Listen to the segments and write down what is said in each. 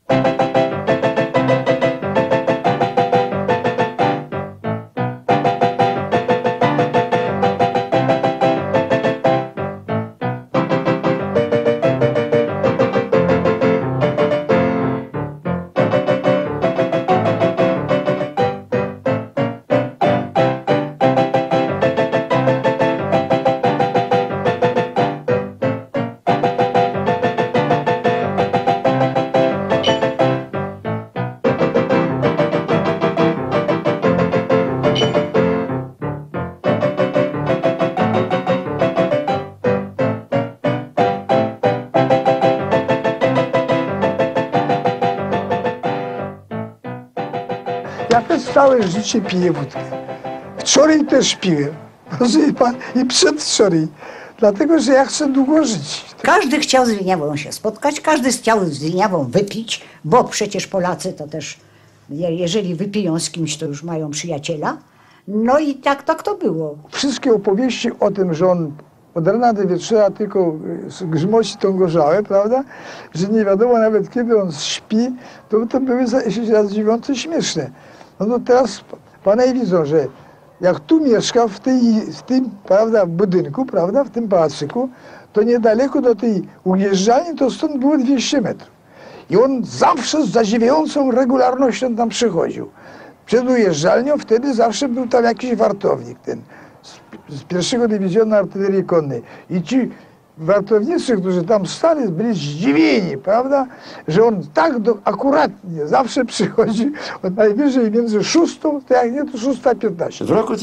Ja też całe życie piję wódkę. Wczoraj też piłem, rozumie pan, i przedwczoraj. Dlatego, że ja chcę długo żyć. Każdy chciał z Wieniawą się spotkać, każdy chciał z Wieniawą wypić, bo przecież Polacy to też, jeżeli wypiją z kimś, to już mają przyjaciela. No i tak to było. Wszystkie opowieści o tym, że on od rana do wieczora tylko grzmoci tą gorzałę, prawda? Że nie wiadomo nawet kiedy on śpi, to były zadziwiające śmieszne. No to teraz panie widzą, że jak tu mieszka w tym, prawda, budynku, prawda, w tym pałacyku, to niedaleko do tej ujeżdżalni to stąd było 200 metrów. I on zawsze z zadziwiającą regularnością tam przychodził. Przed ujeżdżalnią wtedy zawsze był tam jakiś wartownik, ten z 1. Dywizjonu Artylerii Konnej. I ci wartownicy, którzy tam stali, byli zdziwieni, prawda, że on tak akuratnie zawsze przychodzi od najwyżej między 6, to jak nie to 6:15. W roku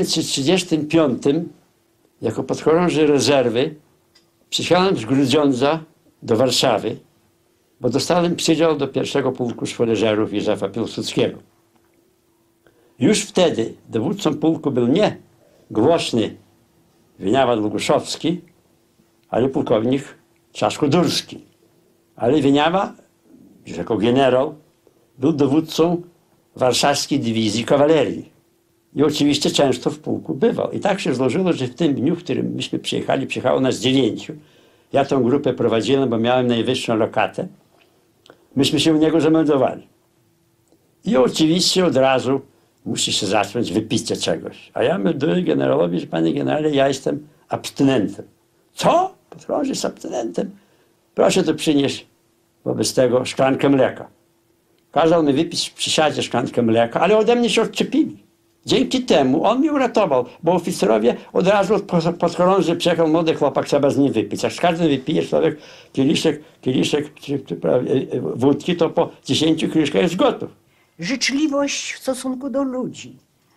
1935 jako podchorąży rezerwy przyjechałem z Grudziądza do Warszawy, bo dostałem przydział do 1. Pułku Szwoleżerów Józefa Piłsudskiego. Już wtedy dowódcą pułku był nie głośny Wieniawa Długoszowski, ale pułkownik Czaszko-Durski. Ale Wieniawa, już jako generał, był dowódcą warszawskiej dywizji kawalerii. I oczywiście często w pułku bywał. I tak się złożyło, że w tym dniu, w którym myśmy przyjechali, przyjechało nas 9. Ja tą grupę prowadziłem, bo miałem najwyższą lokatę. Myśmy się u niego zameldowali. I oczywiście od razu musi się zacząć wypicie czegoś. A ja melduję generałowi, że panie generale, ja jestem abstynentem. Co? Podchorąży jest abstynentem. Proszę to przynieść wobec tego szklankę mleka. Kazał mi wypić w przysiadzie szklankę mleka, ale ode mnie się odczepili. Dzięki temu on mnie uratował, bo oficerowie od razu od podchorąży przyjechał młody chłopak, trzeba z nim wypić. Jak z każdym wypije człowiek kieliszek wódki, to po 10 kieliszkach jest gotów. Życzliwość w stosunku do ludzi.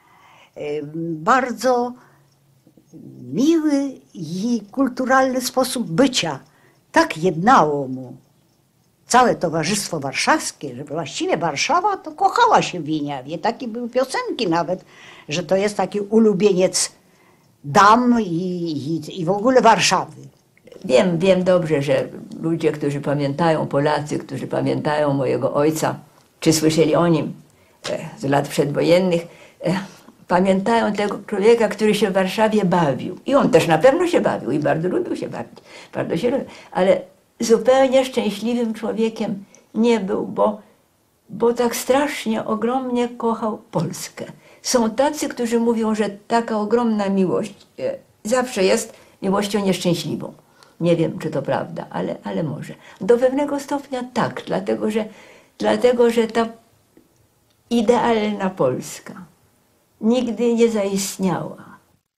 Bardzo miły i kulturalny sposób bycia. Tak jednało mu całe towarzystwo warszawskie, że właściwie Warszawa to kochała się w Wieniawie. Takie były piosenki nawet, że to jest taki ulubieniec dam i w ogóle Warszawy. Wiem dobrze, że ludzie, którzy pamiętają, Polacy, którzy pamiętają mojego ojca, czy słyszeli o nim z lat przedwojennych, pamiętają tego człowieka, który się w Warszawie bawił. I on też na pewno się bawił i bardzo lubił się bawić. Bardzo się lubił. Ale zupełnie szczęśliwym człowiekiem nie był, bo tak strasznie, ogromnie kochał Polskę. Są tacy, którzy mówią, że taka ogromna miłość zawsze jest miłością nieszczęśliwą. Nie wiem, czy to prawda, ale może. Do pewnego stopnia tak, dlatego że ta idealna Polska nigdy nie zaistniała.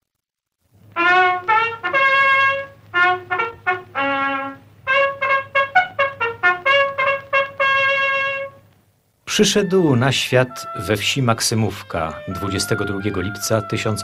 Przyszedł na świat we wsi Maksymówka 22 lipca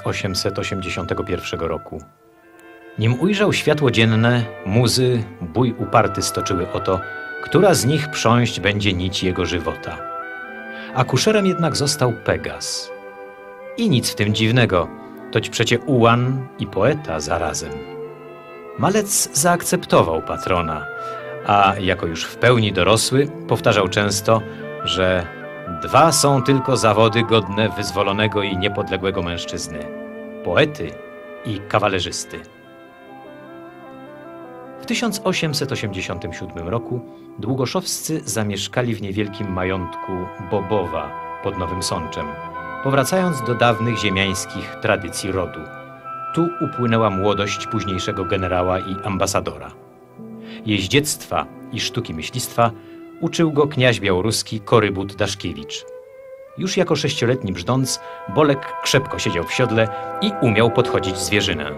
1881 roku. Nim ujrzał światło dzienne, muzy bój uparty stoczyły o to, która z nich prząść będzie nić jego żywota. Akuszerem jednak został Pegas. I nic w tym dziwnego, toć przecie ułan i poeta zarazem. Malec zaakceptował patrona, a jako już w pełni dorosły powtarzał często, że dwa są tylko zawody godne wyzwolonego i niepodległego mężczyzny – poety i kawalerzysty. W 1887 roku Długoszowscy zamieszkali w niewielkim majątku Bobowa pod Nowym Sączem, powracając do dawnych ziemiańskich tradycji rodu. Tu upłynęła młodość późniejszego generała i ambasadora. Jeździectwa i sztuki myślistwa uczył go kniaź białoruski Korybut Daszkiewicz. Już jako 6-letni brzdąc Bolek krzepko siedział w siodle i umiał podchodzić zwierzynę.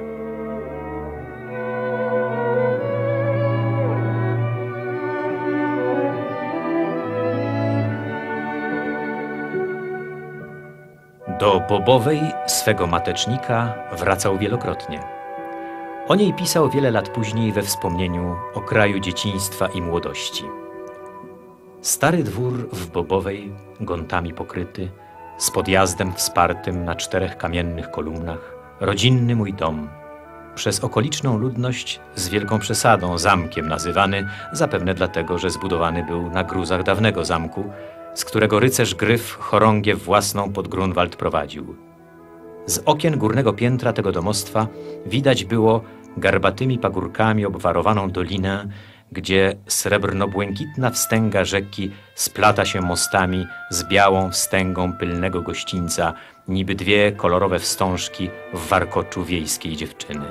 Do Bobowej swego matecznika wracał wielokrotnie. O niej pisał wiele lat później we wspomnieniu o kraju dzieciństwa i młodości. Stary dwór w Bobowej, gontami pokryty, z podjazdem wspartym na 4 kamiennych kolumnach, rodzinny mój dom, przez okoliczną ludność z wielką przesadą zamkiem nazywany, zapewne dlatego, że zbudowany był na gruzach dawnego zamku, z którego rycerz Gryf chorągiew własną pod Grunwald prowadził. Z okien górnego piętra tego domostwa widać było garbatymi pagórkami obwarowaną dolinę, gdzie srebrno-błękitna wstęga rzeki splata się mostami z białą wstęgą pylnego gościńca, niby 2 kolorowe wstążki w warkoczu wiejskiej dziewczyny.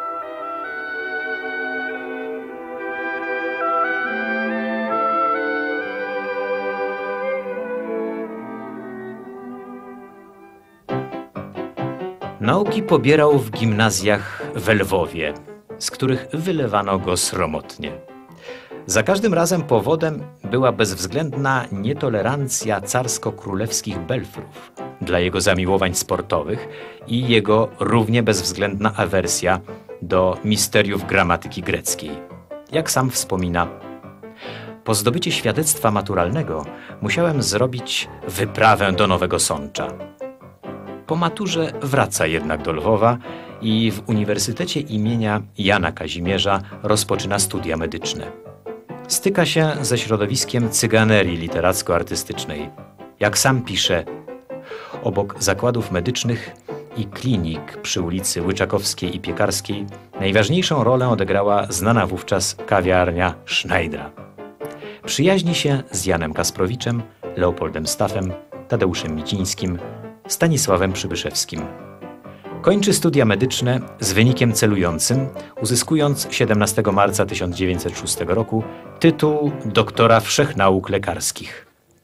Nauki pobierał w gimnazjach w Lwowie, z których wylewano go sromotnie. Za każdym razem powodem była bezwzględna nietolerancja carsko-królewskich belfrów dla jego zamiłowań sportowych i jego równie bezwzględna awersja do misteriów gramatyki greckiej. Jak sam wspomina, po zdobyciu świadectwa maturalnego musiałem zrobić wyprawę do Nowego Sącza. Po maturze wraca jednak do Lwowa i w Uniwersytecie imienia Jana Kazimierza rozpoczyna studia medyczne. Styka się ze środowiskiem cyganerii literacko-artystycznej. Jak sam pisze, obok zakładów medycznych i klinik przy ulicy Łyczakowskiej i Piekarskiej najważniejszą rolę odegrała znana wówczas kawiarnia Schneidera. Przyjaźni się z Janem Kasprowiczem, Leopoldem Staffem, Tadeuszem Micińskim, Stanisławem Przybyszewskim. Kończy studia medyczne z wynikiem celującym, uzyskując 17 marca 1906 roku tytuł doktora wszechnauk lekarskich.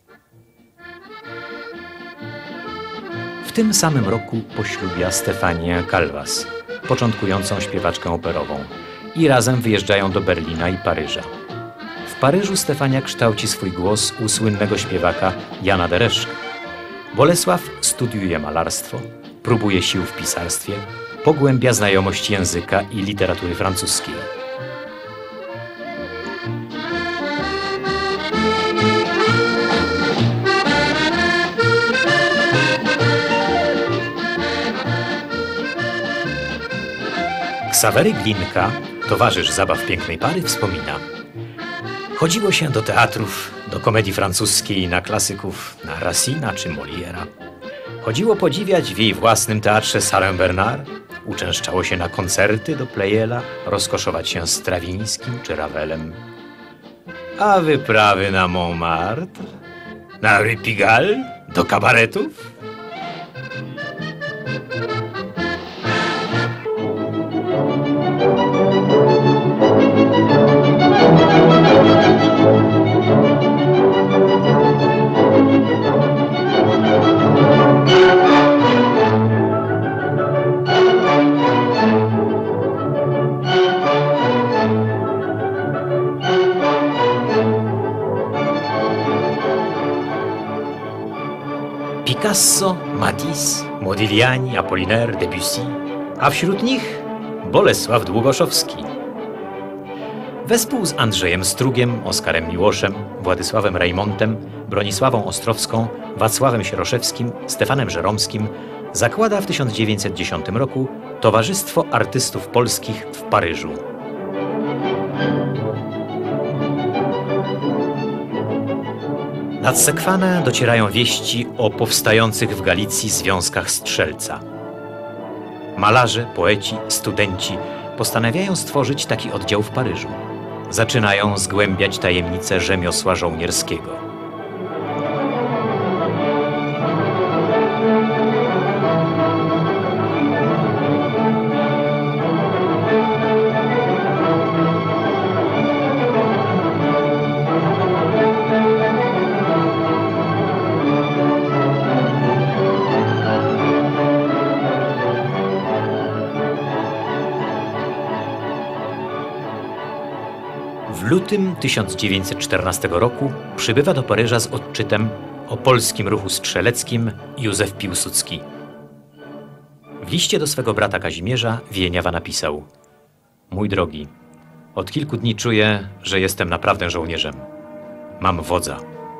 W tym samym roku poślubia Stefanię Calvas, początkującą śpiewaczkę operową, i razem wyjeżdżają do Berlina i Paryża. W Paryżu Stefania kształci swój głos u słynnego śpiewaka Jana Dereszka. Bolesław studiuje malarstwo, próbuje sił w pisarstwie, pogłębia znajomość języka i literatury francuskiej. Ksawery Glinka, towarzysz zabaw pięknej pary, wspomina: chodziło się do teatrów, do komedii francuskiej, na klasyków, na Racina czy Moliera. Chodziło podziwiać w jej własnym teatrze Sarę Bernard, uczęszczało się na koncerty do Pleyela, rozkoszować się Strawińskim czy Ravelem. A wyprawy na Montmartre, na Rue Pigalle, do kabaretów? Picasso, Matisse, Modigliani, Apollinaire, Debussy, a wśród nich Bolesław Długoszowski. Wespół z Andrzejem Strugiem, Oskarem Miłoszem, Władysławem Rejmontem, Bronisławą Ostrowską, Wacławem Sieroszewskim, Stefanem Żeromskim zakłada w 1910 roku Towarzystwo Artystów Polskich w Paryżu. Nad Sekwanę docierają wieści o powstających w Galicji związkach Strzelca. Malarze, poeci, studenci postanawiają stworzyć taki oddział w Paryżu. zaczynają zgłębiać tajemnice rzemiosła żołnierskiego. W lutym 1914 roku przybywa do Paryża z odczytem o polskim ruchu strzeleckim Józef Piłsudski. W liście do swego brata Kazimierza Wieniawa napisał: mój drogi, od kilku dni czuję, że jestem naprawdę żołnierzem. Mam wodza.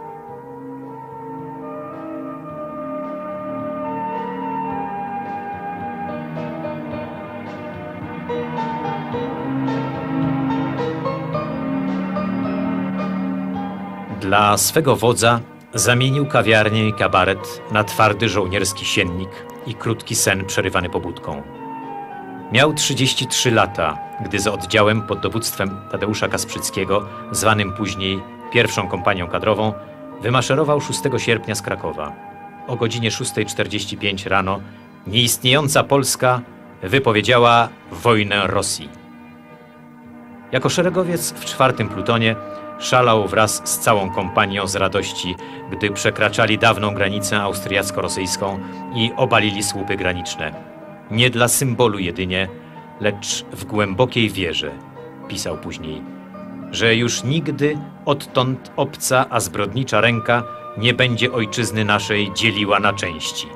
Dla swego wodza zamienił kawiarnię i kabaret na twardy żołnierski siennik i krótki sen przerywany pobudką. Miał 33 lata, gdy z oddziałem pod dowództwem Tadeusza Kasprzyckiego, zwanym później pierwszą kompanią kadrową, wymaszerował 6 sierpnia z Krakowa. O godzinie 6:45 rano nieistniejąca Polska wypowiedziała wojnę Rosji. Jako szeregowiec w 4. plutonie szalał wraz z całą kompanią z radości, gdy przekraczali dawną granicę austriacko-rosyjską i obalili słupy graniczne. Nie dla symbolu jedynie, lecz w głębokiej wierze, pisał później, że już nigdy odtąd obca, a zbrodnicza ręka nie będzie ojczyzny naszej dzieliła na części.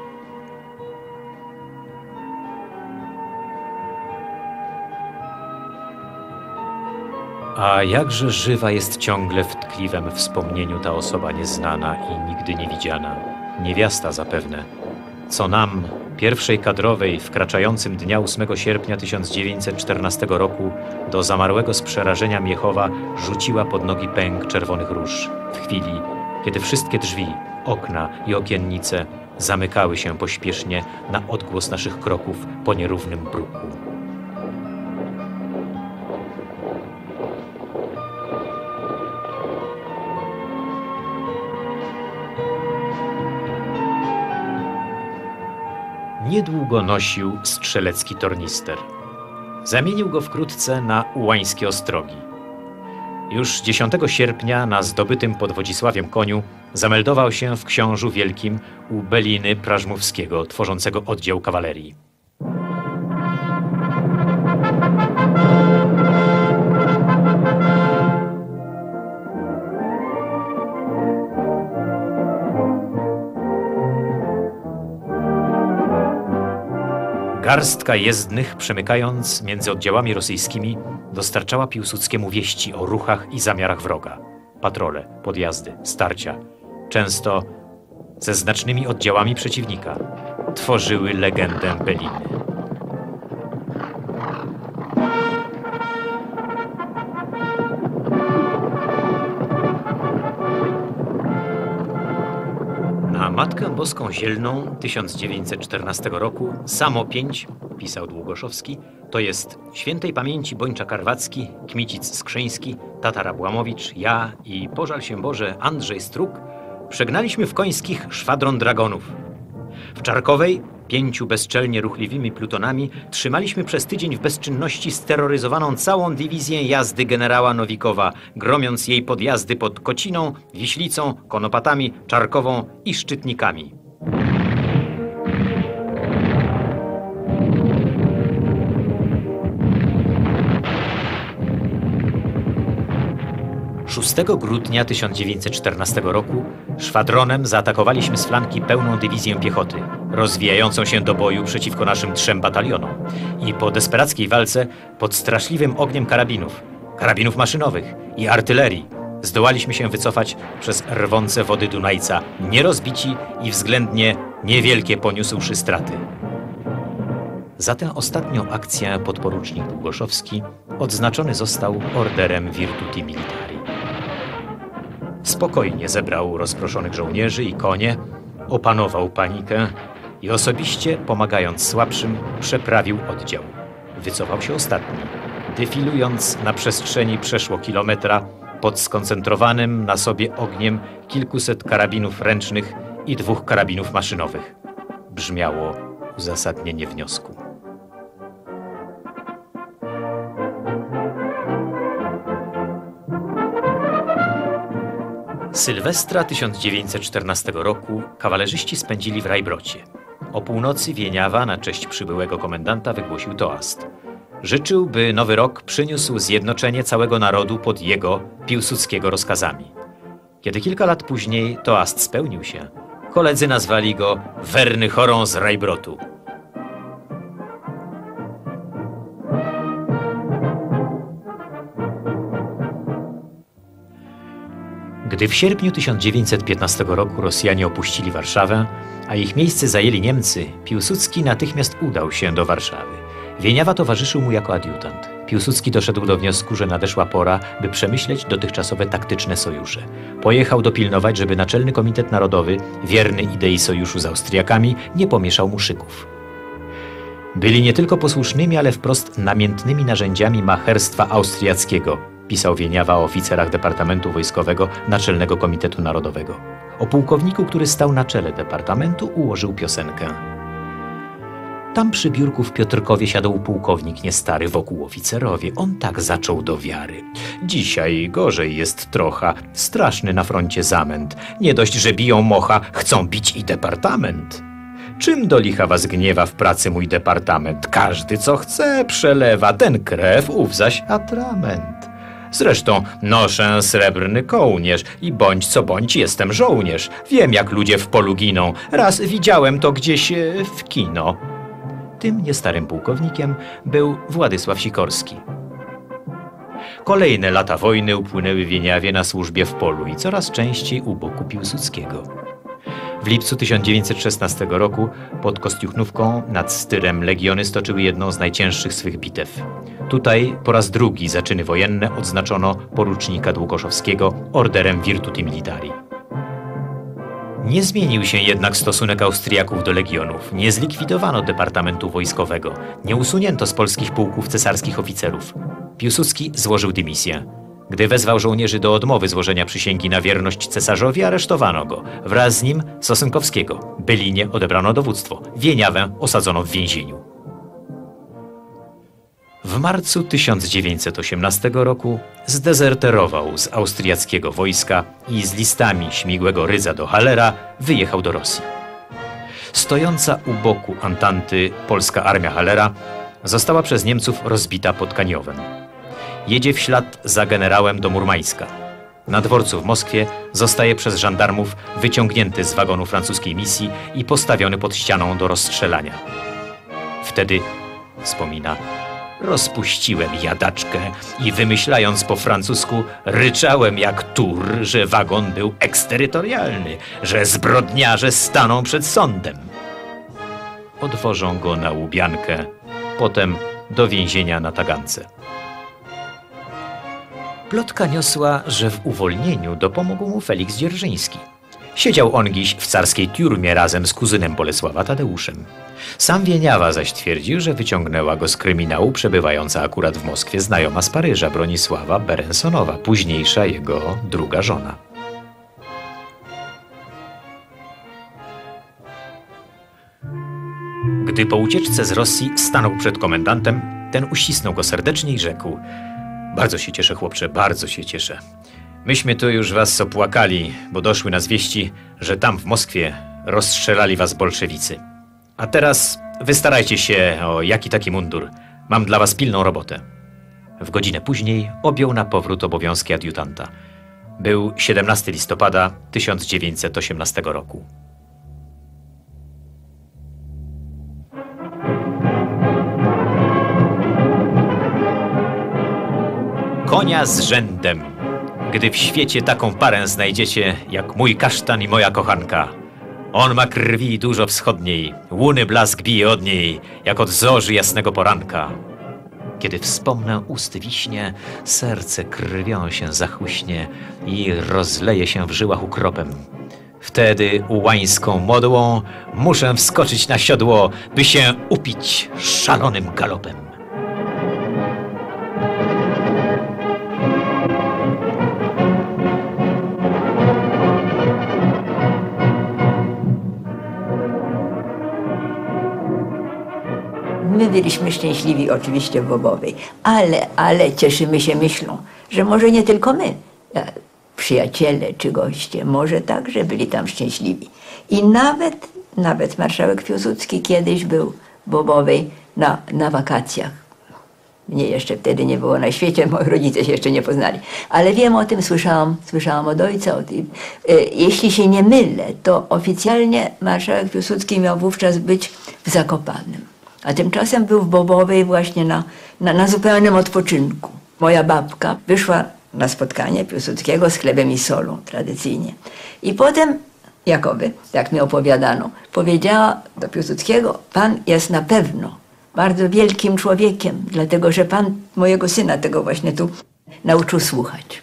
A jakże żywa jest ciągle w tkliwym wspomnieniu ta osoba nieznana i nigdy nie widziana, niewiasta zapewne, co nam, pierwszej kadrowej, wkraczającym dnia 8 sierpnia 1914 roku do zamarłego z przerażenia Miechowa rzuciła pod nogi pęk czerwonych róż, w chwili, kiedy wszystkie drzwi, okna i okiennice zamykały się pośpiesznie na odgłos naszych kroków po nierównym bruku. Niedługo nosił strzelecki tornister. Zamienił go wkrótce na ułańskie ostrogi. Już 10 sierpnia na zdobytym pod Wodzisławiem koniu zameldował się w Książu Wielkim u Beliny Prażmówskiego, tworzącego oddział kawalerii. Garstka jezdnych, przemykając między oddziałami rosyjskimi, dostarczała Piłsudskiemu wieści o ruchach i zamiarach wroga. Patrole, podjazdy, starcia, często ze znacznymi oddziałami przeciwnika, tworzyły legendę Beliny. Na Matkę Boską Zielną 1914 roku samo 5, pisał Długoszowski, to jest świętej pamięci Bończa Karwacki, Kmicic Skrzyński, Tatar Abłamowicz, ja i pożal się Boże Andrzej Struk przegnaliśmy w Końskich szwadron dragonów. W Czarkowej 5 bezczelnie ruchliwymi plutonami trzymaliśmy przez tydzień w bezczynności steroryzowaną całą dywizję jazdy generała Nowikowa, gromiąc jej podjazdy pod Kociną, Wiślicą, Konopatami, Czarkową i Szczytnikami. Szóstego grudnia 1914 roku szwadronem zaatakowaliśmy z flanki pełną dywizję piechoty, rozwijającą się do boju przeciwko naszym 3 batalionom i po desperackiej walce pod straszliwym ogniem karabinów maszynowych i artylerii zdołaliśmy się wycofać przez rwące wody Dunajca, nierozbici i względnie niewielkie poniósłszy straty. Za tę ostatnią akcję podporucznik Długoszowski odznaczony został orderem Virtuti Militari. Spokojnie zebrał rozproszonych żołnierzy i konie, opanował panikę i osobiście, pomagając słabszym, przeprawił oddział. Wycofał się ostatni, defilując na przestrzeni przeszło kilometra pod skoncentrowanym na sobie ogniem kilkuset karabinów ręcznych i 2 karabinów maszynowych. Brzmiało uzasadnienie wniosku. Sylwestra 1914 roku kawalerzyści spędzili w Rajbrocie. O północy Wieniawa na cześć przybyłego komendanta wygłosił toast. Życzył, by nowy rok przyniósł zjednoczenie całego narodu pod jego, Piłsudskiego, rozkazami. Kiedy kilka lat później toast spełnił się, koledzy nazwali go Werny Chorą z Rajbrotu. Gdy w sierpniu 1915 roku Rosjanie opuścili Warszawę, a ich miejsce zajęli Niemcy, Piłsudski natychmiast udał się do Warszawy. Wieniawa towarzyszył mu jako adiutant. Piłsudski doszedł do wniosku, że nadeszła pora, by przemyśleć dotychczasowe taktyczne sojusze. Pojechał dopilnować, żeby Naczelny Komitet Narodowy, wierny idei sojuszu z Austriakami, nie pomieszał mu szyków. Byli nie tylko posłusznymi, ale wprost namiętnymi narzędziami macherstwa austriackiego, pisał Wieniawa o oficerach Departamentu Wojskowego Naczelnego Komitetu Narodowego. O pułkowniku, który stał na czele departamentu, ułożył piosenkę. Tam przy biurku w Piotrkowie siadał pułkownik niestary, wokół oficerowie. On tak zaczął do wiary. Dzisiaj gorzej jest trocha, straszny na froncie zamęt. Nie dość, że biją mocha, chcą bić i departament. Czym do licha was gniewa w pracy mój departament? Każdy co chce przelewa, ten krew, ów zaś atrament. Zresztą noszę srebrny kołnierz i bądź co bądź jestem żołnierz. Wiem jak ludzie w polu giną, raz widziałem to gdzieś w kino. Tym niestarym pułkownikiem był Władysław Sikorski. Kolejne lata wojny upłynęły Wieniawie na służbie w polu i coraz częściej u boku Piłsudskiego. W lipcu 1916 roku pod Kostiuchnówką nad Styrem legiony stoczyły jedną z najcięższych swych bitew. Tutaj po raz drugi za czyny wojenne odznaczono porucznika Długoszowskiego orderem Virtuti Militari. Nie zmienił się jednak stosunek Austriaków do legionów. Nie zlikwidowano Departamentu Wojskowego. Nie usunięto z polskich pułków cesarskich oficerów. Piłsudski złożył dymisję. Gdy wezwał żołnierzy do odmowy złożenia przysięgi na wierność cesarzowi, aresztowano go. Wraz z nim Sosenkowskiego. Bylinie odebrano dowództwo. Wieniawę osadzono w więzieniu. W marcu 1918 roku zdezerterował z austriackiego wojska i z listami śmigłego rydza do Hallera wyjechał do Rosji. Stojąca u boku Antanty polska armia Hallera została przez Niemców rozbita pod Kaniowem. Jedzie w ślad za generałem do Murmańska. Na dworcu w Moskwie zostaje przez żandarmów wyciągnięty z wagonu francuskiej misji i postawiony pod ścianą do rozstrzelania. Wtedy, wspomina, rozpuściłem jadaczkę i wymyślając po francusku, ryczałem jak tur, że wagon był eksterytorialny, że zbrodniarze staną przed sądem. Odwożą go na Łubiankę, potem do więzienia na Tagance. Plotka niosła, że w uwolnieniu dopomógł mu Feliks Dzierżyński. Siedział on dziś w carskiej tiurmie razem z kuzynem Bolesława Tadeuszem. Sam Wieniawa zaś twierdził, że wyciągnęła go z kryminału przebywająca akurat w Moskwie znajoma z Paryża Bronisława Berensonowa, późniejsza jego druga żona. Gdy po ucieczce z Rosji stanął przed komendantem, ten uścisnął go serdecznie i rzekł: bardzo się cieszę, chłopcze, bardzo się cieszę. Myśmy tu już was opłakali, bo doszły nas wieści, że tam w Moskwie rozstrzelali was bolszewicy. A teraz wystarajcie się o jaki taki mundur. Mam dla was pilną robotę. W godzinę później objął na powrót obowiązki adiutanta. Był 17 listopada 1918 roku. Konia z rzędem. Gdy w świecie taką parę znajdziecie, jak mój kasztan i moja kochanka. On ma krwi dużo wschodniej, łuny blask bije od niej, jak od zorzy jasnego poranka. Kiedy wspomnę ust wiśnie, serce krwią się zachłyśnie i rozleje się w żyłach ukropem. Wtedy ułańską modłą muszę wskoczyć na siodło, by się upić szalonym galopem. byliśmy szczęśliwi oczywiście w Bobowej, ale cieszymy się myślą, że może nie tylko my, przyjaciele czy goście, może także byli tam szczęśliwi. I nawet marszałek Piłsudski kiedyś był w Bobowej na wakacjach. Mnie jeszcze wtedy nie było na świecie, moi rodzice się jeszcze nie poznali. Ale wiem o tym, słyszałam od ojca o tym. Jeśli się nie mylę, to oficjalnie marszałek Piłsudski miał wówczas być w Zakopanem. A tymczasem był w Bobowej właśnie na zupełnym odpoczynku. Moja babka wyszła na spotkanie Piłsudskiego z chlebem i solą, tradycyjnie. I potem, jakoby, jak mi opowiadano, powiedziała do Piłsudskiego: pan jest na pewno bardzo wielkim człowiekiem, dlatego że pan mojego syna tego właśnie tu nauczył słuchać.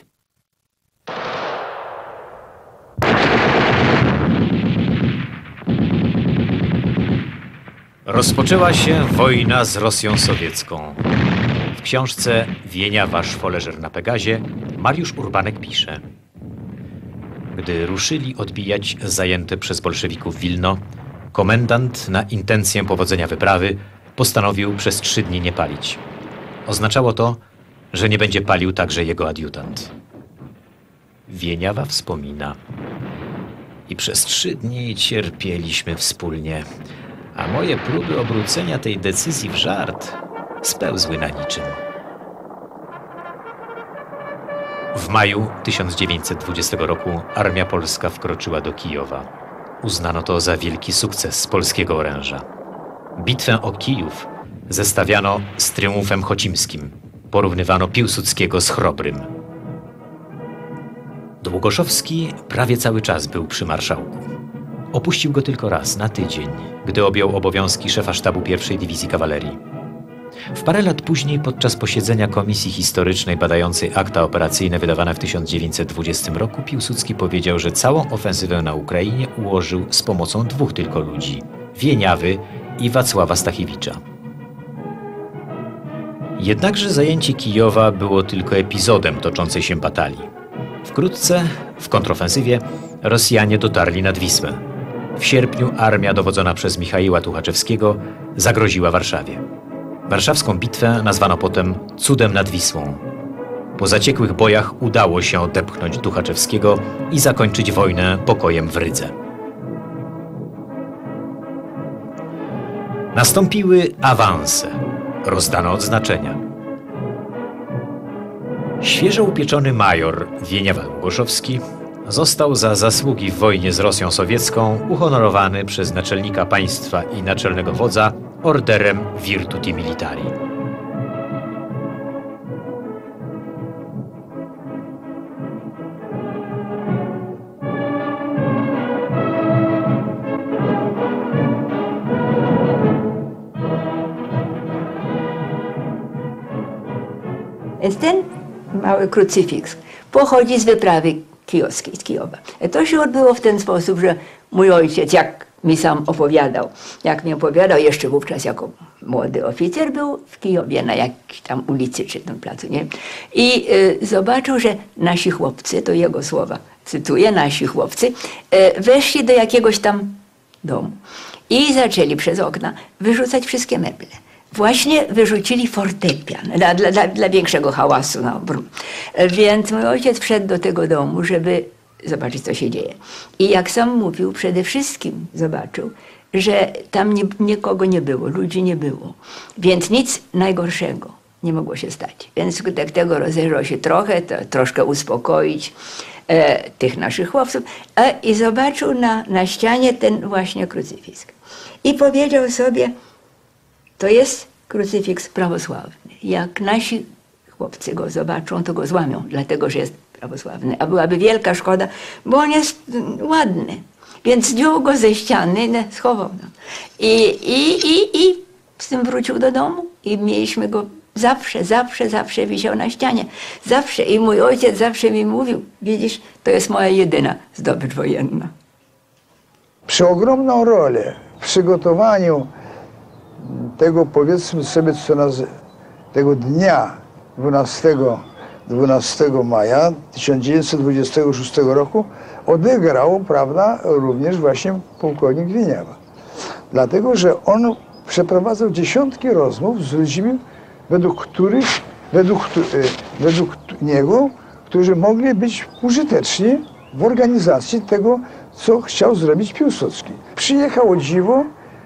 Rozpoczęła się wojna z Rosją sowiecką. W książce Wieniawa Szwoleżer na Pegazie Mariusz Urbanek pisze: gdy ruszyli odbijać zajęte przez bolszewików Wilno, komendant na intencję powodzenia wyprawy postanowił przez 3 dni nie palić. Oznaczało to, że nie będzie palił także jego adiutant. Wieniawa wspomina: i przez 3 dni cierpieliśmy wspólnie, a moje próby obrócenia tej decyzji w żart spełzły na niczym. W maju 1920 roku armia polska wkroczyła do Kijowa. Uznano to za wielki sukces polskiego oręża. Bitwę o Kijów zestawiano z triumfem chocimskim. Porównywano Piłsudskiego z Chrobrym. Długoszowski prawie cały czas był przy marszałku. Opuścił go tylko raz, na tydzień, gdy objął obowiązki szefa sztabu I Dywizji Kawalerii. W parę lat później, podczas posiedzenia Komisji Historycznej badającej akta operacyjne wydawane w 1920 roku, Piłsudski powiedział, że całą ofensywę na Ukrainie ułożył z pomocą 2 tylko ludzi – Wieniawy i Wacława Stachiewicza. Jednakże zajęcie Kijowa było tylko epizodem toczącej się batalii. Wkrótce, w kontrofensywie, Rosjanie dotarli nad Wisłę. W sierpniu armia dowodzona przez Michaiła Tuchaczewskiego zagroziła Warszawie. Warszawską bitwę nazwano potem Cudem nad Wisłą. Po zaciekłych bojach udało się odepchnąć Tuchaczewskiego i zakończyć wojnę pokojem w Rydze. Nastąpiły awanse. Rozdano odznaczenia. Świeżo upieczony major Wieniawa Długoszowski został za zasługi w wojnie z Rosją sowiecką uhonorowany przez naczelnika państwa i naczelnego wodza orderem Virtuti Militari. Ten mały krucyfiks pochodzi z wyprawy kijowskiej, z Kijowa. To się odbyło w ten sposób, że mój ojciec, jak mi sam opowiadał, jeszcze wówczas jako młody oficer, był w Kijowie na jakiejś tam ulicy czy tym placu, nie? I zobaczył, że nasi chłopcy, to jego słowa, cytuję, nasi chłopcy, weszli do jakiegoś tam domu i zaczęli przez okna wyrzucać wszystkie meble. Właśnie wyrzucili fortepian dla większego hałasu. No. Więc mój ojciec wszedł do tego domu, żeby zobaczyć, co się dzieje. I jak sam mówił, przede wszystkim zobaczył, że tam nikogo nie było, ludzi nie było. Więc nic najgorszego nie mogło się stać. Więc skutek tego rozejrzał się troszkę uspokoić tych naszych chłopców i zobaczył na ścianie ten właśnie krucyfiks. I powiedział sobie: to jest krucyfiks prawosławny. Jak nasi chłopcy go zobaczą, to go złamią, dlatego że jest prawosławny. A byłaby wielka szkoda, bo on jest ładny. Więc zdjął go ze ściany, schował. No. I z tym wrócił do domu i mieliśmy go zawsze wisiał na ścianie. Zawsze. I mój ojciec zawsze mi mówił: widzisz, to jest moja jedyna zdobycz wojenna. Przeogromną rolę w przygotowaniu tego, powiedzmy sobie, tego dnia 12 maja 1926 roku odegrał, prawda, również właśnie pułkownik Wieniawa. Dlatego, że on przeprowadzał dziesiątki rozmów z ludźmi, według niego, którzy mogli być użyteczni w organizacji tego, co chciał zrobić Piłsudski. Przyjechał o dziwo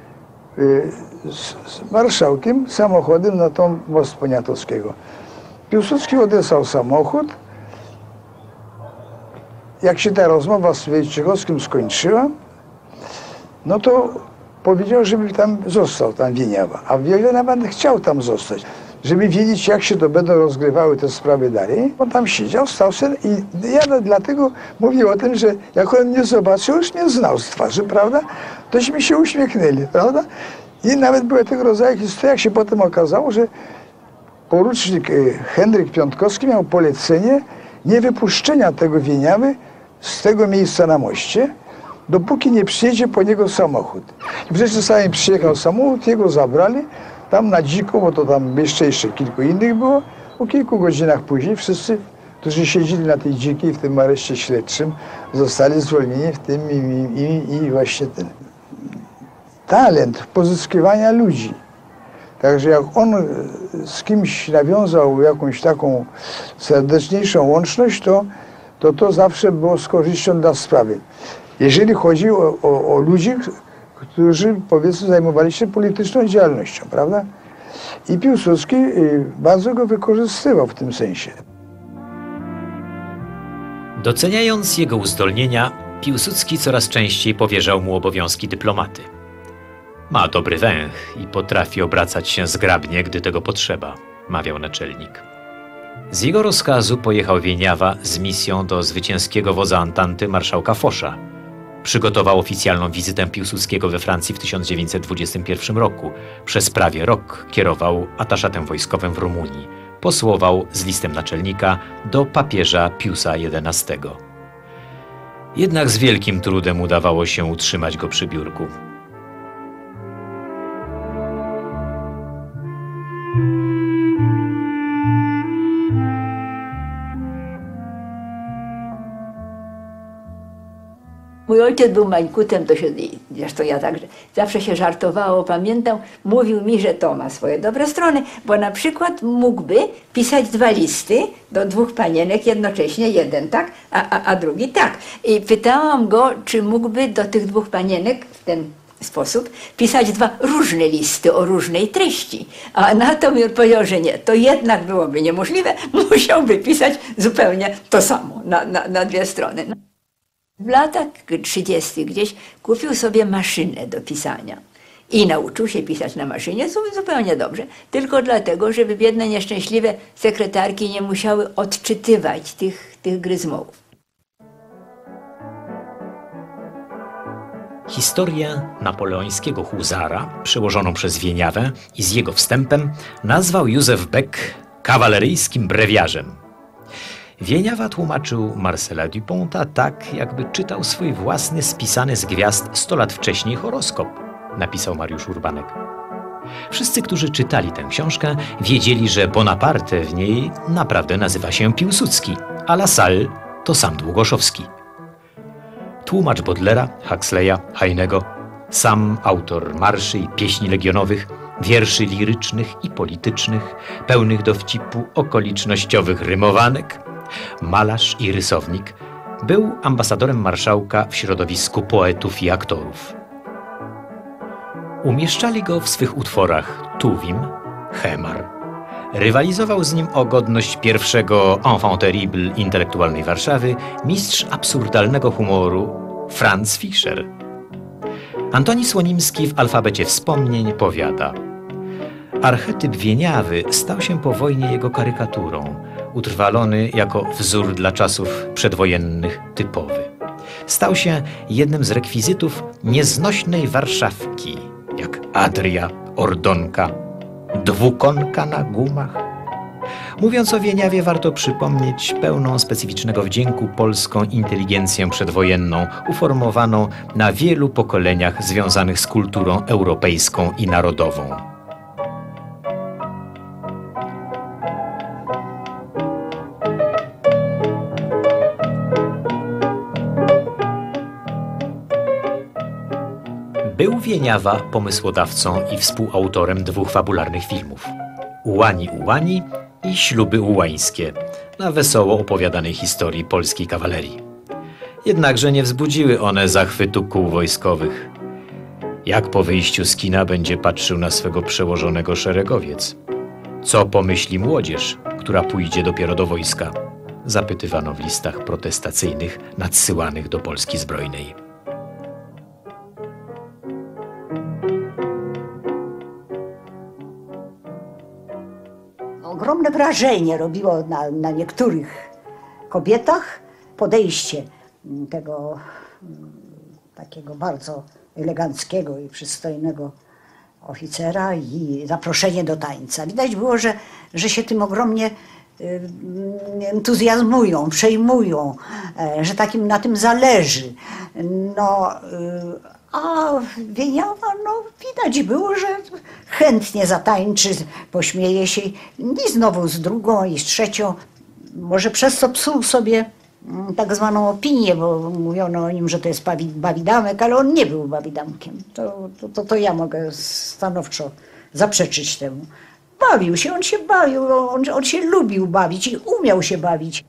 z marszałkiem samochodem na tą most Poniatowskiego. Piłsudski odesłał samochód. Jak się ta rozmowa z Wojciechowskim skończyła, no to powiedział, żeby tam został, tam Wieniawa. A Wieniawa chciał tam zostać, żeby wiedzieć, jak się to będą rozgrywały te sprawy dalej. On tam siedział, stał sobie i ja dlatego mówię o tym, że jak on mnie zobaczył, już mnie znał z twarzy, prawda? Tośmy się uśmiechnęli, prawda? I nawet były tego rodzaju historie, jak się potem okazało, że porucznik Henryk Piątkowski miał polecenie niewypuszczenia tego Wieniawy z tego miejsca na moście, dopóki nie przyjedzie po niego samochód. I przecież czasami przyjechał samochód, jego zabrali tam na dziko, bo to tam jeszcze kilku innych było. Po kilku godzinach później wszyscy, którzy siedzieli na tej dzikiej, w tym areszcie śledczym, zostali zwolnieni, w tym i właśnie ten talent pozyskiwania ludzi. Także jak on z kimś nawiązał jakąś taką serdeczniejszą łączność, to zawsze było z korzyścią dla sprawy. Jeżeli chodzi o ludzi, którzy, powiedzmy, zajmowali się polityczną działalnością, prawda? I Piłsudski bardzo go wykorzystywał w tym sensie. Doceniając jego uzdolnienia, Piłsudski coraz częściej powierzał mu obowiązki dyplomaty. Ma dobry węch i potrafi obracać się zgrabnie, gdy tego potrzeba, mawiał naczelnik. Z jego rozkazu pojechał Wieniawa z misją do zwycięskiego wodza Antanty marszałka Fosza. Przygotował oficjalną wizytę Piłsudskiego we Francji w 1921 roku. Przez prawie rok kierował ataszatem wojskowym w Rumunii. Posłował z listem naczelnika do papieża Piusa XI. Jednak z wielkim trudem udawało się utrzymać go przy biurku. Mój ojciec był Mańkutem, zresztą ja także zawsze się żartowało, pamiętam, mówił mi, że to ma swoje dobre strony, bo na przykład mógłby pisać 2 listy do 2 panienek jednocześnie, jeden tak, a drugi tak. I pytałam go, czy mógłby do tych 2 panienek w ten sposób pisać 2 różne listy o różnej treści. A na to mi odpowiedział, że nie, to jednak byłoby niemożliwe, musiałby pisać zupełnie to samo, na 2 strony. W latach 30. gdzieś kupił sobie maszynę do pisania i nauczył się pisać na maszynie zupełnie dobrze, tylko dlatego, żeby biedne, nieszczęśliwe sekretarki nie musiały odczytywać tych gryzmołów. Historię napoleońskiego huzara, przełożoną przez Wieniawę i z jego wstępem, nazwał Józef Beck kawaleryjskim brewiarzem. Wieniawa tłumaczył Marcela Duponta tak, jakby czytał swój własny spisany z gwiazd 100 lat wcześniej horoskop, napisał Mariusz Urbanek. Wszyscy, którzy czytali tę książkę, wiedzieli, że Bonaparte w niej naprawdę nazywa się Piłsudski, a La Salle to sam Długoszowski. Tłumacz Baudelaira, Huxleya, Heinego, sam autor marszy i pieśni legionowych, wierszy lirycznych i politycznych, pełnych dowcipu okolicznościowych rymowanek, malarz i rysownik, był ambasadorem marszałka w środowisku poetów i aktorów. Umieszczali go w swych utworach Tuwim, Hemar. Rywalizował z nim o godność pierwszego enfant terrible intelektualnej Warszawy mistrz absurdalnego humoru Franz Fischer. Antoni Słonimski w Alfabecie Wspomnień powiada: archetyp Wieniawy stał się po wojnie jego karykaturą, utrwalony jako wzór dla czasów przedwojennych typowy. Stał się jednym z rekwizytów nieznośnej Warszawki, jak Adria, Ordonka, dwukonka na gumach. Mówiąc o Wieniawie, warto przypomnieć pełną specyficznego wdzięku polską inteligencję przedwojenną, uformowaną na wielu pokoleniach związanych z kulturą europejską i narodową. Był Wieniawa pomysłodawcą i współautorem 2 fabularnych filmów. Ułani Ułani i Śluby Ułańskie, na wesoło opowiadanej historii polskiej kawalerii. Jednakże nie wzbudziły one zachwytu kół wojskowych. Jak po wyjściu z kina będzie patrzył na swego przełożonego szeregowiec? Co pomyśli młodzież, która pójdzie dopiero do wojska? Zapytywano w listach protestacyjnych nadsyłanych do Polski Zbrojnej. Ogromne wrażenie robiło na niektórych kobietach podejście tego takiego bardzo eleganckiego i przystojnego oficera i zaproszenie do tańca. Widać było, że się tym ogromnie entuzjazmują, przejmują, że takim na tym zależy. No, a Wieniawa, no widać było, że chętnie zatańczy, pośmieje się i znowu z drugą i z trzecią. Może przez to psuł sobie tak zwaną opinię, bo mówiono o nim, że to jest bawidamek, ale on nie był bawidamkiem. To ja mogę stanowczo zaprzeczyć temu. Bawił się, on się bawił, on się lubił bawić i umiał się bawić.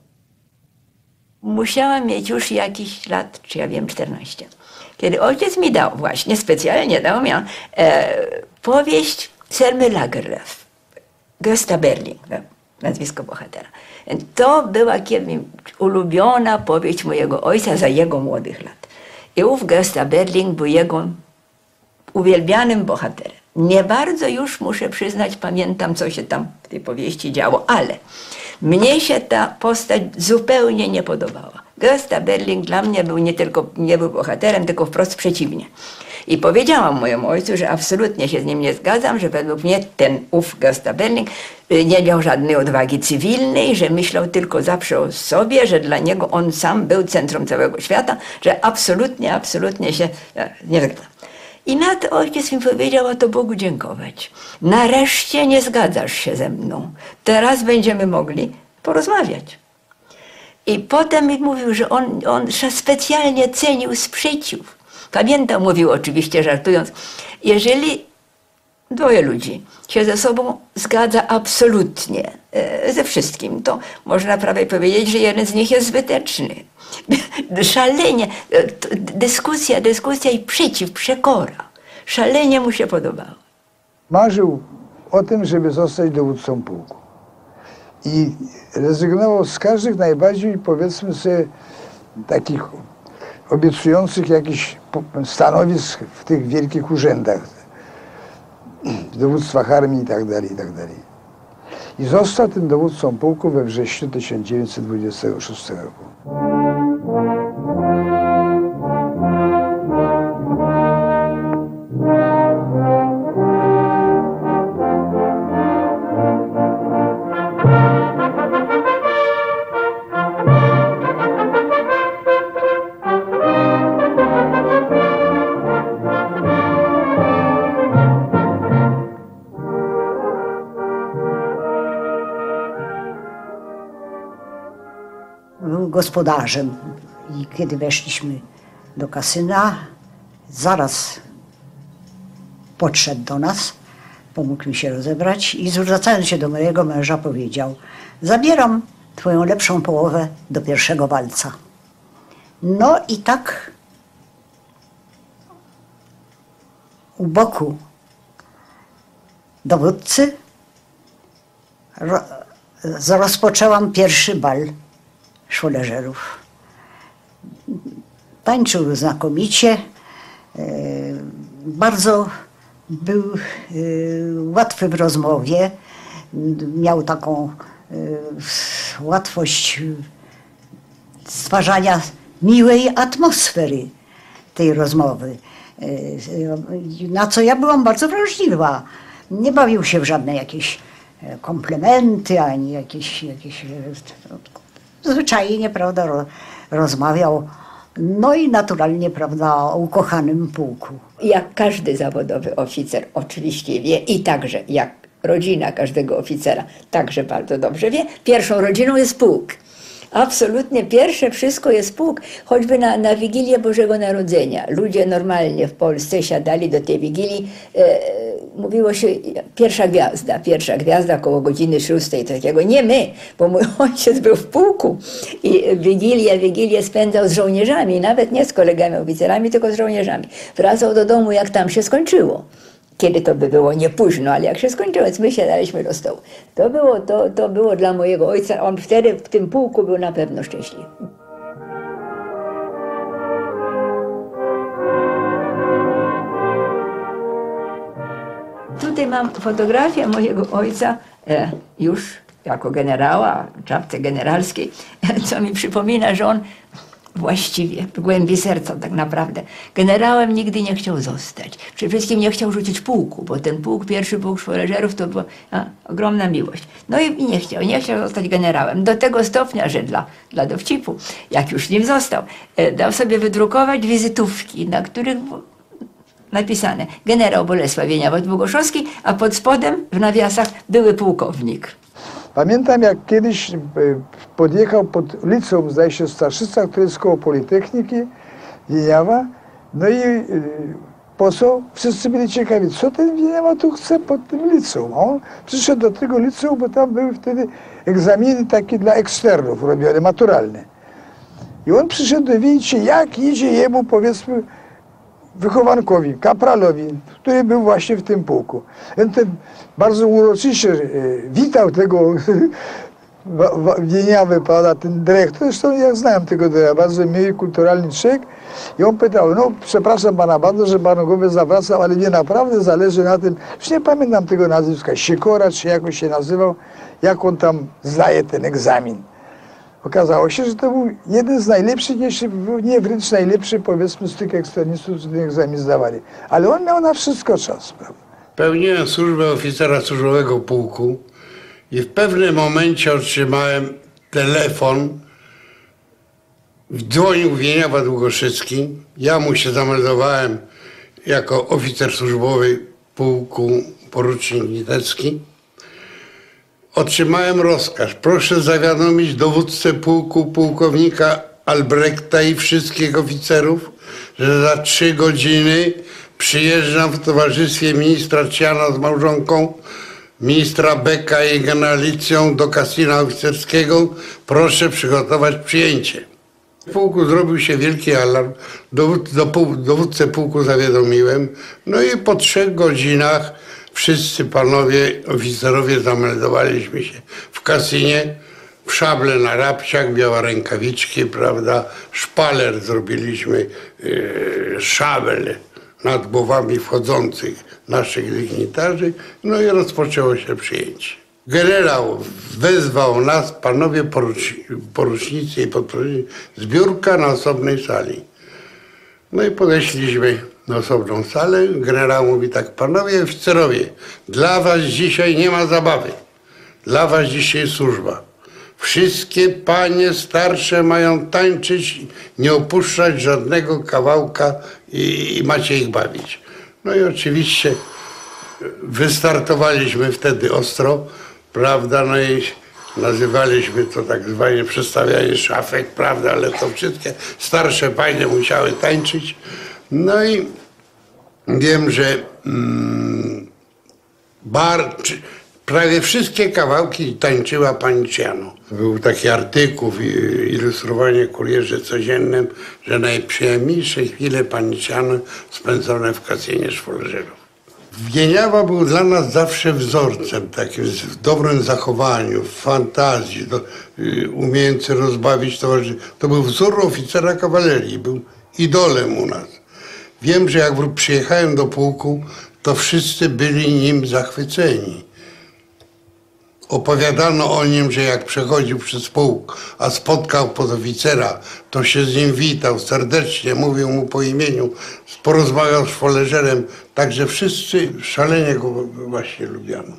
Musiałam mieć już jakiś lat, czy ja wiem, 14. Kiedy ojciec mi dał, właśnie specjalnie dał mi powieść Selmy Lagerlöf, Gösta Berling, nazwisko bohatera. To była ulubiona powieść mojego ojca za jego młodych lat. I ów Gösta Berling był jego uwielbianym bohaterem. Nie bardzo już, muszę przyznać, pamiętam, co się tam w tej powieści działo, ale mnie się ta postać zupełnie nie podobała. Gösta Berling dla mnie nie był bohaterem, tylko wprost przeciwnie. I powiedziałam mojemu ojcu, że absolutnie się z nim nie zgadzam, że według mnie ów Gösta Berling nie miał żadnej odwagi cywilnej, że myślał tylko zawsze o sobie, że dla niego on sam był centrum całego świata, że absolutnie się nie zgadzam. I na to ojciec mi powiedział, a to Bogu dziękować. Nareszcie nie zgadzasz się ze mną. Teraz będziemy mogli porozmawiać. I potem mi mówił, że on specjalnie cenił sprzeciw. Pamiętam, mówił oczywiście żartując, jeżeli 2 ludzi się ze sobą zgadza absolutnie ze wszystkim, to można prawie powiedzieć, że jeden z nich jest zbyteczny. Szalenie, dyskusja i przekora. Szalenie mu się podobało. Marzył o tym, żeby zostać dowódcą pułku. I rezygnował z każdych najbardziej, powiedzmy sobie, takich obiecujących jakichś stanowisk w tych wielkich urzędach, w dowództwach armii i tak dalej, i tak dalej. I został tym dowódcą pułku we wrześniu 1926 roku. Był gospodarzem i kiedy weszliśmy do kasyna, zaraz podszedł do nas, pomógł mi się rozebrać i zwracając się do mojego męża powiedział: zabieram twoją lepszą połowę do pierwszego walca. No i tak u boku dowódcy rozpoczęłam pierwszy bal szwoleżerów. Tańczył znakomicie, bardzo był łatwy w rozmowie, miał taką łatwość stwarzania miłej atmosfery tej rozmowy, na co ja byłam bardzo wrażliwa. Nie bawił się w żadne jakieś komplementy, ani jakieś zwyczajnie, prawda, rozmawiał. No i naturalnie, prawda, o ukochanym pułku. Jak każdy zawodowy oficer oczywiście wie i także jak rodzina każdego oficera także bardzo dobrze wie, pierwszą rodziną jest pułk. Absolutnie pierwsze wszystko jest pułk, choćby na Wigilię Bożego Narodzenia. Ludzie normalnie w Polsce siadali do tej Wigilii, mówiło się pierwsza gwiazda koło godziny 6, takiego. Nie my, bo mój ojciec był w pułku i Wigilię spędzał z żołnierzami, nawet nie z kolegami oficerami, tylko z żołnierzami. Wracał do domu, jak tam się skończyło. Kiedy to by było nie późno, ale jak się skończyło, więc my siadaliśmy do stołu. To było dla mojego ojca, on wtedy w tym pułku był na pewno szczęśliwy. Tutaj mam fotografię mojego ojca już jako generała, w czapce generalskiej, co mi przypomina, że on właściwie w głębi serca tak naprawdę generałem nigdy nie chciał zostać. Przede wszystkim nie chciał rzucić pułku, bo ten pułk, pierwszy pułk szwoleżerów to była ogromna miłość. No i nie chciał zostać generałem. Do tego stopnia, że dla dowcipu, jak już nim został, dał sobie wydrukować wizytówki, na których napisane generał Bolesław Wieniawa-Długoszowski, a pod spodem w nawiasach były pułkownik. Pamiętam, jak kiedyś podjechał pod liceum, zdaje się, Staszyca, które jest koło Politechniki Wieniawa. No i po co? Wszyscy byli ciekawi, co ten Wieniawa tu chce pod tym liceum. A on przyszedł do tego liceum, bo tam były wtedy egzaminy takie dla eksternów robione, maturalne. I on przyszedł dowiedzieć się, jak idzie jemu, powiedzmy, wychowankowi, kapralowi, który był właśnie w tym pułku. Ten bardzo uroczyście witał tego Wieniawę, prawda, ten dyrektor. Zresztą ja znałem tego dyrektora, bardzo miły, kulturalny człowiek. I on pytał, no przepraszam pana bardzo, że panu głowę zawracał, ale mnie naprawdę zależy na tym, już nie pamiętam tego nazwiska, Sikora, czy jakoś się nazywał, jak on tam zdaje ten egzamin. Okazało się, że to był jeden z najlepszych, jeśli nie wręcz najlepszy, powiedzmy, z tych eksternistów, którzy ten egzamin zdawali. Ale on miał na wszystko czas, prawda? Pełniłem służbę oficera służbowego pułku i w pewnym momencie otrzymałem telefon. Dzwonił Wieniawa Długoszycki. Ja mu się zameldowałem jako oficer służbowy pułku, porucznik Nitecki. Otrzymałem rozkaz. Proszę zawiadomić dowódcę pułku, pułkownika Albrechta i wszystkich oficerów, że za 3 godziny przyjeżdżam w towarzystwie ministra Ciana z małżonką, ministra Beka i generalicją do kasyna oficerskiego. Proszę przygotować przyjęcie. W pułku zrobił się wielki alarm. Dowódcę pułku zawiadomiłem. No i po 3 godzinach wszyscy panowie oficerowie zameldowaliśmy się w kasynie, w szable na rapciach, białe rękawiczki, prawda, szpaler zrobiliśmy, szabel nad głowami wchodzących naszych dygnitarzy, no i rozpoczęło się przyjęcie. Generał wezwał nas, panowie porucznicy i podporucznicy, zbiórka na osobnej sali. No i podeszliśmy na osobną salę. Generał mówi tak, panowie oficerowie, dla was dzisiaj nie ma zabawy. Dla was dzisiaj służba. Wszystkie panie starsze mają tańczyć, nie opuszczać żadnego kawałka i macie ich bawić. No i oczywiście wystartowaliśmy wtedy ostro, prawda, no i nazywaliśmy to tak zwane przestawianie szafek, prawda, ale to wszystkie starsze panie musiały tańczyć. No i wiem, że prawie wszystkie kawałki tańczyła pani Ciano. Był taki artykuł w Ilustrowanie Kurierze Codziennym, że najprzyjemniejsze chwile pani Ciano spędzone w kasynie szwoleżerów. Wieniawa był dla nas zawsze wzorcem, takim w dobrym zachowaniu, w fantazji, umiejący rozbawić towarzyszy. To był wzór oficera kawalerii, był idolem u nas. Wiem, że jak przyjechałem do pułku, to wszyscy byli nim zachwyceni. Opowiadano o nim, że jak przechodził przez pułk, a spotkał podoficera, to się z nim witał serdecznie, mówił mu po imieniu, porozmawiał z szwoleżerem, także wszyscy szalenie go właśnie lubiano.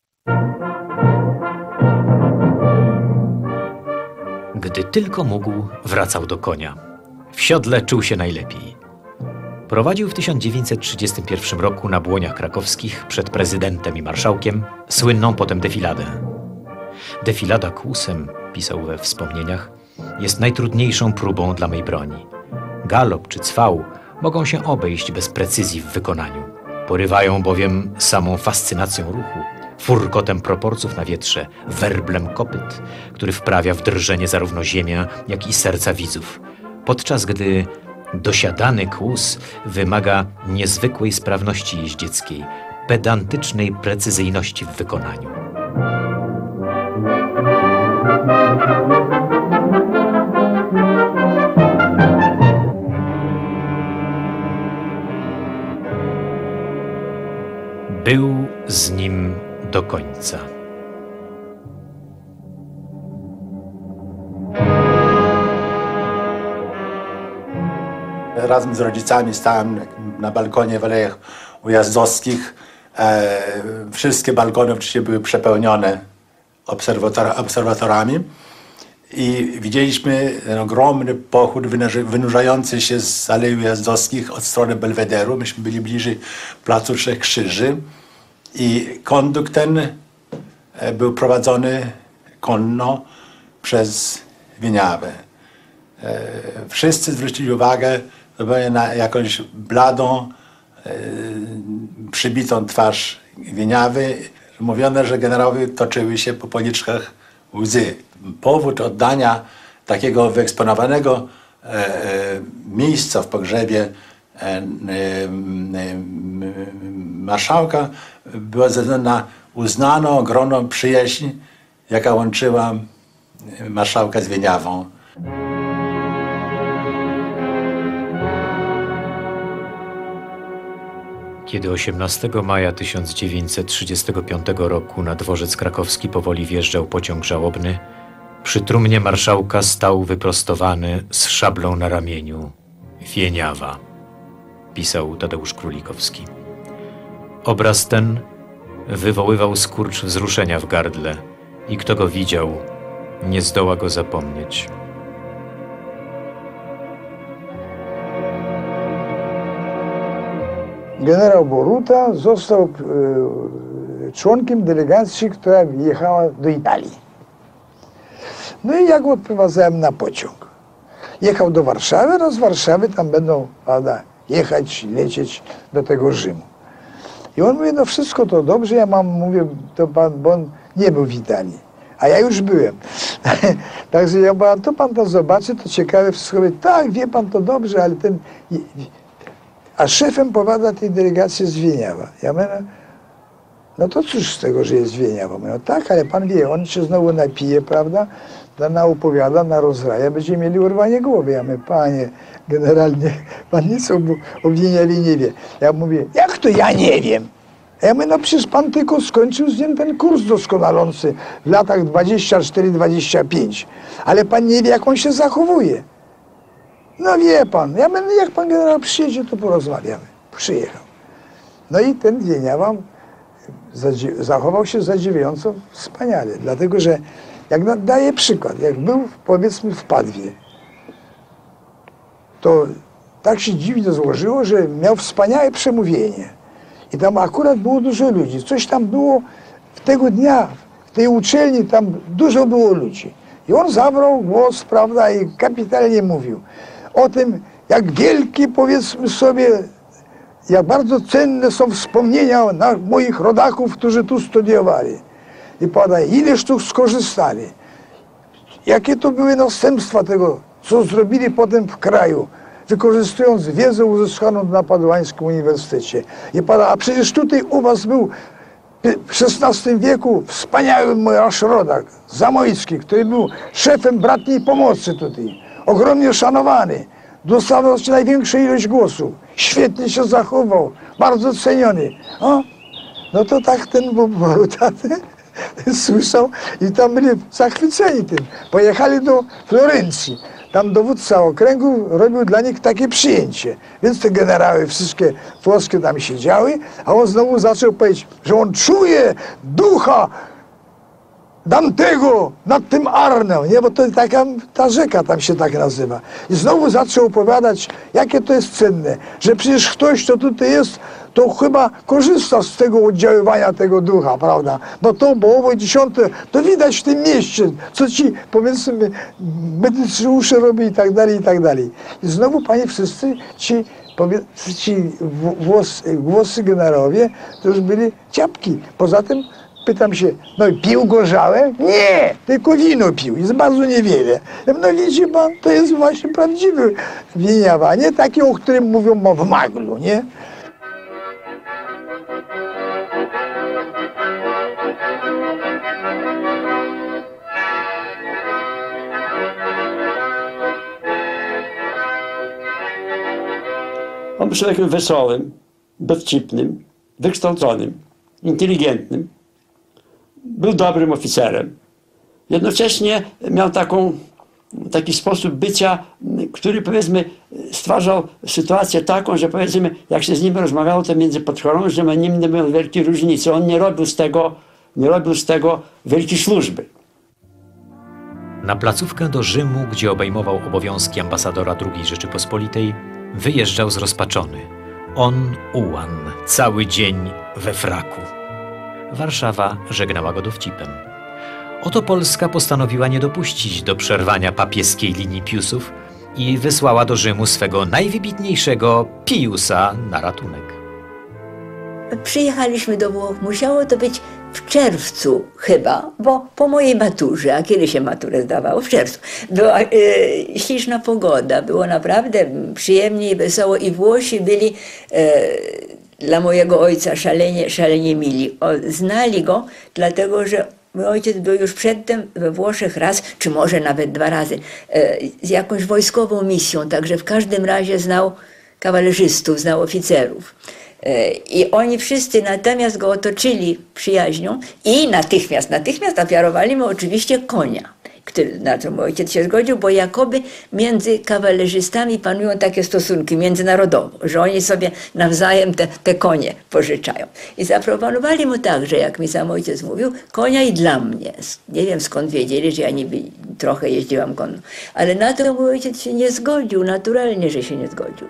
Gdy tylko mógł, wracał do konia. W siodle czuł się najlepiej. Prowadził w 1931 roku na Błoniach Krakowskich przed prezydentem i marszałkiem słynną potem defiladę. Defilada kłusem, pisał we wspomnieniach, jest najtrudniejszą próbą dla mej broni. Galop czy cwał mogą się obejść bez precyzji w wykonaniu. Porywają bowiem samą fascynacją ruchu, furkotem proporcjów na wietrze, werblem kopyt, który wprawia w drżenie zarówno ziemia, jak i serca widzów, podczas gdy dosiadany kłus wymaga niezwykłej sprawności jeździeckiej, pedantycznej precyzyjności w wykonaniu. Był z nim do końca. Razem z rodzicami stałem na balkonie w Alejach Ujazdowskich. Wszystkie balkony oczywiście były przepełnione obserwatorami i widzieliśmy ten ogromny pochód wynurzający się z Alei Ujazdowskich od strony Belwederu. Myśmy byli bliżej Placu Trzech Krzyży i kondukt ten był prowadzony konno przez Wieniawę. Wszyscy zwrócili uwagę na jakąś bladą, przybitą twarz Wieniawy. Mówiono, że generałowi toczyły się po policzkach łzy. Powód oddania takiego wyeksponowanego miejsca w pogrzebie marszałka było ze względu na uznaną, ogromną przyjaźń, jaka łączyła marszałka z Wieniawą. Kiedy 18 maja 1935 roku na dworzec krakowski powoli wjeżdżał pociąg żałobny, przy trumnie marszałka stał wyprostowany z szablą na ramieniu Wieniawa, pisał Tadeusz Królikowski. Obraz ten wywoływał skurcz wzruszenia w gardle i kto go widział, nie zdoła go zapomnieć. Generał Boruta został członkiem delegacji, która jechała do Italii. No i ja go odprowadzałem na pociąg. Jechał do Warszawy, a z Warszawy tam będą, prawda, jechać, lecieć do tego Rzymu. I on mówi, no wszystko to dobrze, ja mam, mówię, to pan, bo on nie był w Italii, a ja już byłem. Także ja mówię, to pan to zobaczy, to ciekawe wszystko. Mówię, tak, wie pan, to dobrze, ale ten... A szefem powiada tej delegacji z Wieniawa. Ja mówię, no to cóż z tego, że jest Wieniawa? Mówię, no tak, ale pan wie, on się znowu napije, prawda? Opowiada, rozraja, będziemy mieli urwanie głowy. Ja mówię, panie generalnie, pan nic o Wieniawie nie wie. Ja mówię, jak to ja nie wiem? Ja mówię, no przecież pan tylko skończył z nim ten kurs doskonalący w latach 24-25. Ale pan nie wie, jak on się zachowuje. No wie pan, ja mówię, jak pan generał przyjedzie, to porozmawiamy. Przyjechał. No i ten Wieniawa zachował się zadziwiająco wspaniale, dlatego że, jak daję przykład, jak był powiedzmy w Padwie, to tak się dziwnie złożyło, że miał wspaniałe przemówienie. I tam akurat było dużo ludzi. Coś tam było tego dnia, w tej uczelni, tam dużo było ludzi. I on zabrał głos, prawda, i kapitalnie mówił o tym, jak wielkie, powiedzmy sobie, jak bardzo cenne są wspomnienia moich rodaków, którzy tu studiowali. I podaje, ileż tu skorzystali. Jakie to były następstwa tego, co zrobili potem w kraju, wykorzystując wiedzę uzyskaną na Paduańskim Uniwersytecie. I podaje, a przecież tutaj u was był w XVI wieku wspaniały mój aż rodak, Zamojski, który był szefem bratniej pomocy tutaj. Ogromnie szanowany. Dostawał największą ilość głosów. Świetnie się zachował. Bardzo ceniony. O, no to tak ten Boruta słyszał i tam byli zachwyceni tym. Pojechali do Florencji. Tam dowódca okręgu robił dla nich takie przyjęcie. Więc te generały wszystkie włoskie tam siedziały, a on znowu zaczął powiedzieć, że on czuje ducha Dantego nad tym Arnem, nie? Bo to taka, ta rzeka tam się tak nazywa. I znowu zaczął opowiadać, jakie to jest cenne, że przecież ktoś, kto tutaj jest, to chyba korzysta z tego oddziaływania tego ducha, prawda? Bo to, bo owo 10, to widać w tym mieście, co ci, powiedzmy, medycy robi i tak dalej, i tak dalej. I znowu, panie, wszyscy ci głosy generałowie to już byli ciapki. Poza tym pytam się, no pił gorzałe? Nie, tylko wino pił, jest bardzo niewiele. No widzi pan, to jest właśnie prawdziwe wieniawa, nie takie, o którym mówią w Maglu, nie? On był człowiekiem wesołym, dowcipnym, wykształconym, inteligentnym. Był dobrym oficerem. Jednocześnie miał taki sposób bycia, który, powiedzmy, stwarzał sytuację taką, że, powiedzmy, jak się z nim rozmawiało, to między podchorążym a nim nie było wielkiej różnicy. On nie robił z tego wielkiej służby. Na placówkę do Rzymu, gdzie obejmował obowiązki ambasadora II Rzeczypospolitej, wyjeżdżał zrozpaczony. On, ułan, cały dzień we fraku. Warszawa żegnała go dowcipem. Oto Polska postanowiła nie dopuścić do przerwania papieskiej linii Piusów i wysłała do Rzymu swego najwybitniejszego Piusa na ratunek. Przyjechaliśmy do Włoch, musiało to być w czerwcu chyba, bo po mojej maturze, a kiedy się maturę zdawało? W czerwcu. Była śliczna pogoda, było naprawdę przyjemnie i wesoło i Włosi byli dla mojego ojca szalenie mili. Znali go, dlatego że mój ojciec był już przedtem we Włoszech raz, czy może nawet 2 razy, z jakąś wojskową misją, także w każdym razie znał kawalerzystów, znał oficerów. I oni wszyscy natomiast go otoczyli przyjaźnią i natychmiast ofiarowali mu oczywiście konia, na co mój ojciec się zgodził, bo jakoby między kawalerzystami panują takie stosunki międzynarodowo, że oni sobie nawzajem te konie pożyczają. I zaproponowali mu także, jak mi sam ojciec mówił, konia i dla mnie. Nie wiem skąd wiedzieli, że ja niby trochę jeździłam konno. Ale na to mój ojciec się nie zgodził, naturalnie, że się nie zgodził.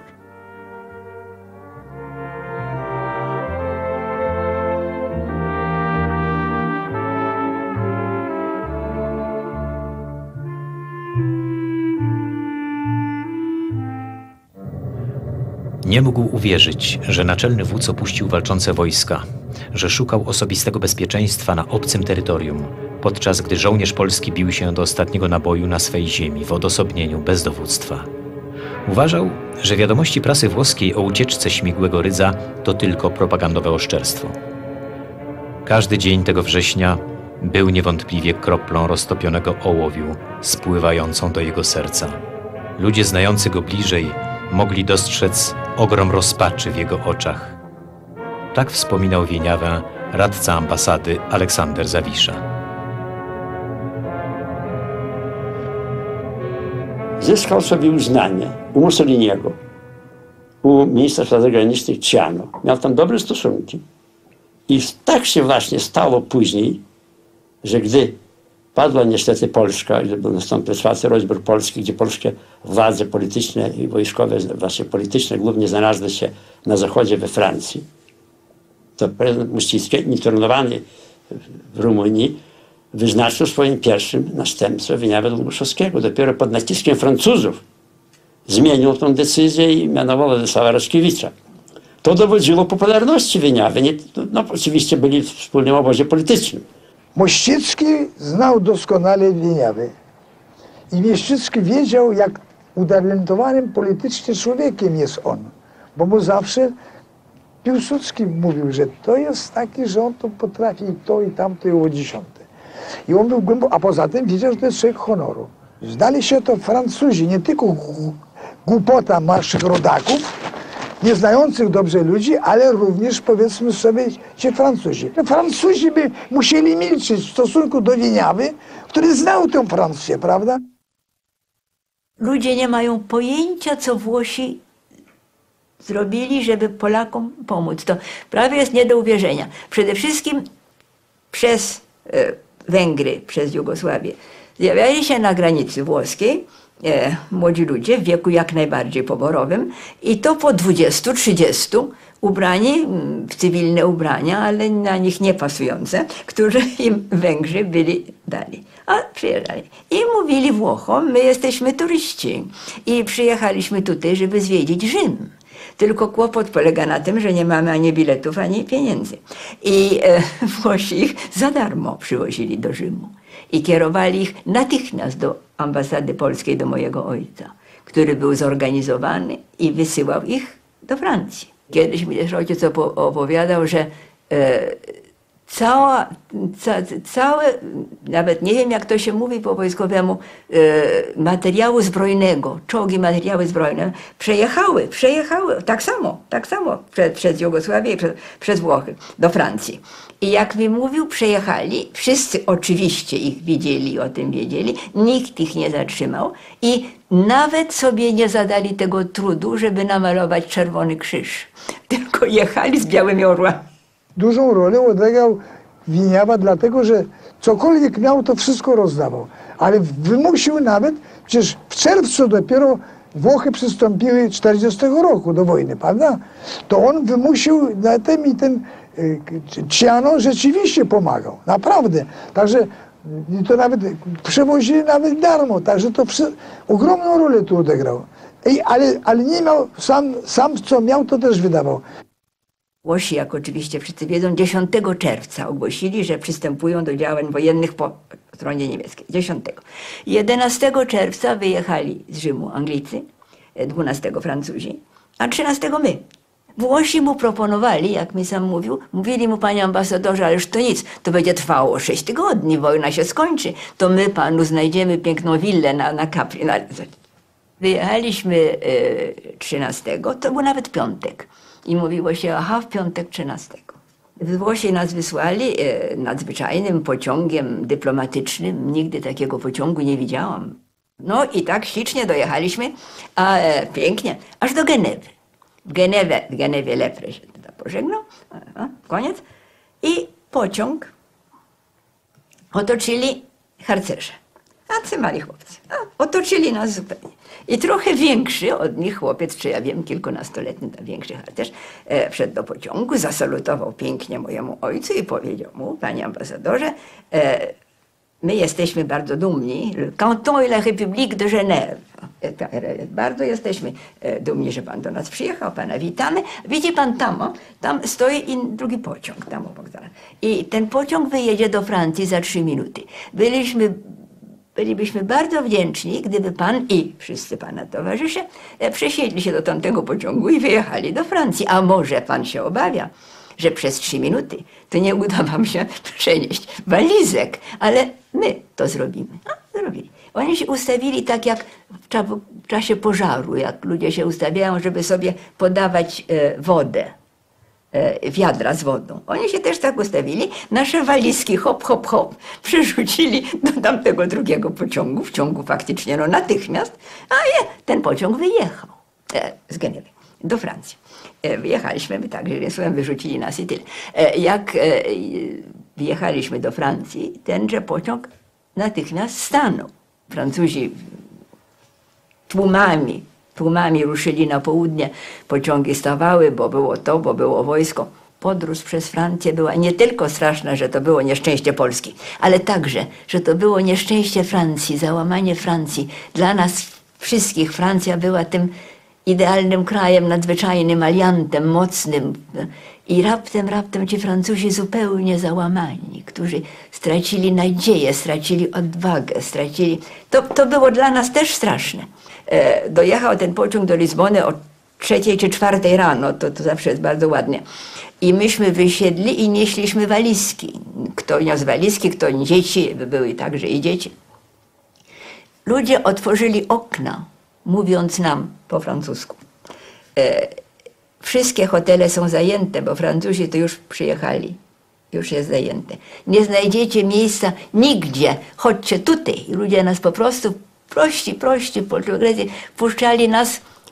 Nie mógł uwierzyć, że naczelny wódz opuścił walczące wojska, że szukał osobistego bezpieczeństwa na obcym terytorium, podczas gdy żołnierz polski bił się do ostatniego naboju na swej ziemi, w odosobnieniu, bez dowództwa. Uważał, że wiadomości prasy włoskiej o ucieczce śmigłego Rydza to tylko propagandowe oszczerstwo. Każdy dzień tego września był niewątpliwie kroplą roztopionego ołowiu spływającą do jego serca. Ludzie znający go bliżej mogli dostrzec ogrom rozpaczy w jego oczach. Tak wspominał Wieniawę radca ambasady Aleksander Zawisza. Zyskał sobie uznanie u Mussoliniego, u ministra spraw zagranicznych Ciano. Miał tam dobre stosunki. I tak się właśnie stało później, że gdy padła niestety Polska, gdy nastąpił czwarty rozbiór Polski, gdzie polskie władze polityczne i wojskowe, właśnie polityczne, głównie znalazły się na zachodzie we Francji, to prezydent Muścicki, internowany w Rumunii, wyznaczył swoim pierwszym następcą Wieniawę Długoszowskiego. Dopiero pod naciskiem Francuzów zmienił tę decyzję i mianował Władysława Raczkiewicza. To dowodziło popularności Wieniawy. No, oczywiście byli w wspólnym obozie politycznym. Mościcki znał doskonale Wieniawę i Mościcki wiedział, jak utalentowanym politycznie człowiekiem jest on, bo mu zawsze Piłsudski mówił, że to jest taki, że on to potrafi to i tamto i o 10. I on był głęboko, a poza tym wiedział, że to jest człowiek honoru. Zdali się to Francuzi, nie tylko głupota naszych rodaków, nie znających dobrze ludzi, ale również, powiedzmy sobie, ci Francuzi. Francuzi by musieli milczeć w stosunku do Wieniawy, który znał tę Francję, prawda? Ludzie nie mają pojęcia, co Włosi zrobili, żeby Polakom pomóc. To prawie jest nie do uwierzenia. Przede wszystkim przez Węgry przez Jugosławię, zjawiali się na granicy włoskiej młodzi ludzie w wieku jak najbardziej poborowym i to po 20-30 ubrani w cywilne ubrania, ale na nich nie pasujące, które im Węgrzy byli dali. A przyjeżdżali i mówili Włochom, my jesteśmy turyści i przyjechaliśmy tutaj, żeby zwiedzić Rzym. Tylko kłopot polega na tym, że nie mamy ani biletów, ani pieniędzy. I Włosi ich za darmo przywozili do Rzymu. I kierowali ich natychmiast do ambasady polskiej, do mojego ojca, który był zorganizowany i wysyłał ich do Francji. Kiedyś mi też ojciec opowiadał, że całe, nawet nie wiem jak to się mówi po wojskowemu, materiału zbrojnego, czołgi materiały zbrojne przejechały tak samo przez Jugosławię i przez Włochy do Francji. I jak mi mówił, przejechali, wszyscy oczywiście ich widzieli, o tym wiedzieli, nikt ich nie zatrzymał i nawet sobie nie zadali tego trudu, żeby namalować czerwony krzyż, tylko jechali z białymi orłami. Dużą rolę odegrał Wieniawa, dlatego że cokolwiek miał, to wszystko rozdawał. Ale wymusił nawet, przecież w czerwcu dopiero Włochy przystąpiły 40 roku do wojny, prawda? To on wymusił na tym i ten Ciano rzeczywiście pomagał, naprawdę. Także to nawet przewozili nawet darmo, także to ogromną rolę tu odegrał. Ale nie miał, sam co miał, to też wydawał. Włosi, jak oczywiście wszyscy wiedzą, 10 czerwca ogłosili, że przystępują do działań wojennych po stronie niemieckiej. 10. 11 czerwca wyjechali z Rzymu Anglicy, 12 Francuzi, a 13 my. Włosi mu proponowali, jak mi sam mówił, mówili mu, panie ambasadorze, ależ to nic, to będzie trwało 6 tygodni, wojna się skończy, to my panu znajdziemy piękną willę na Capri. Wyjechaliśmy 13, to był nawet piątek. I mówiło się, aha, w piątek 13. Włosi nas wysłali nadzwyczajnym pociągiem dyplomatycznym. Nigdy takiego pociągu nie widziałam. No i tak ślicznie dojechaliśmy, pięknie, aż do Genewy. W Genewie Lepre się pożegnał, koniec. I pociąg otoczyli harcerze. Tacy mali chłopcy. Otoczyli nas zupełnie. I trochę większy od nich chłopiec, czy ja wiem, kilkunastoletni, tam większy harcerz, wszedł do pociągu, zasalutował pięknie mojemu ojcu i powiedział mu, panie ambasadorze, my jesteśmy bardzo dumni, le Canton et la République de Genève. Bardzo jesteśmy dumni, że pan do nas przyjechał, pana witamy. Widzi pan tam stoi drugi pociąg, tam obok zaraz. I ten pociąg wyjedzie do Francji za 3 minuty. Bylibyśmy bardzo wdzięczni, gdyby pan i wszyscy pana towarzysze przesiedli się do tamtego pociągu i wyjechali do Francji. A może pan się obawia, że przez 3 minuty to nie uda wam się przenieść walizek, ale my to zrobimy. Zrobili. Oni się ustawili tak jak w czasie pożaru, jak ludzie się ustawiają, żeby sobie podawać wodę. Wiadra z wodą. Oni się też tak ustawili, nasze walizki hop, hop, hop przerzucili do tamtego drugiego pociągu, w ciągu faktycznie natychmiast, ten pociąg wyjechał z Genewy do Francji. Wyjechaliśmy, my tak, że wyrzucili nas i tyle. Jak wjechaliśmy do Francji, tenże pociąg natychmiast stanął. Francuzi tłumami ruszyli na południe, pociągi stawały, bo było wojsko. Podróż przez Francję była nie tylko straszna, że to było nieszczęście Polski, ale także, że to było nieszczęście Francji, załamanie Francji. Dla nas wszystkich Francja była tym idealnym krajem, nadzwyczajnym aliantem, mocnym. I raptem ci Francuzi zupełnie załamani, którzy stracili nadzieję, stracili odwagę, To było dla nas też straszne. Dojechał ten pociąg do Lizbony o 3 czy 4 rano, to zawsze jest bardzo ładnie. I myśmy wysiedli i nieśliśmy walizki. Kto niósł walizki, kto dzieci, były także i dzieci. Ludzie otworzyli okna, mówiąc nam po francusku. Wszystkie hotele są zajęte, bo Francuzi to już przyjechali. Już jest zajęte. Nie znajdziecie miejsca nigdzie, chodźcie tutaj. I ludzie nas po prostu prości Portugalscy puszczali nas